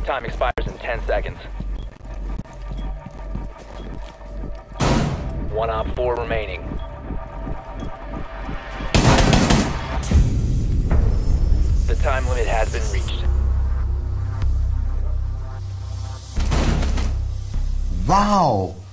Time expires in 10 seconds. 1 op 4 remaining. The time limit has been reached. Wow!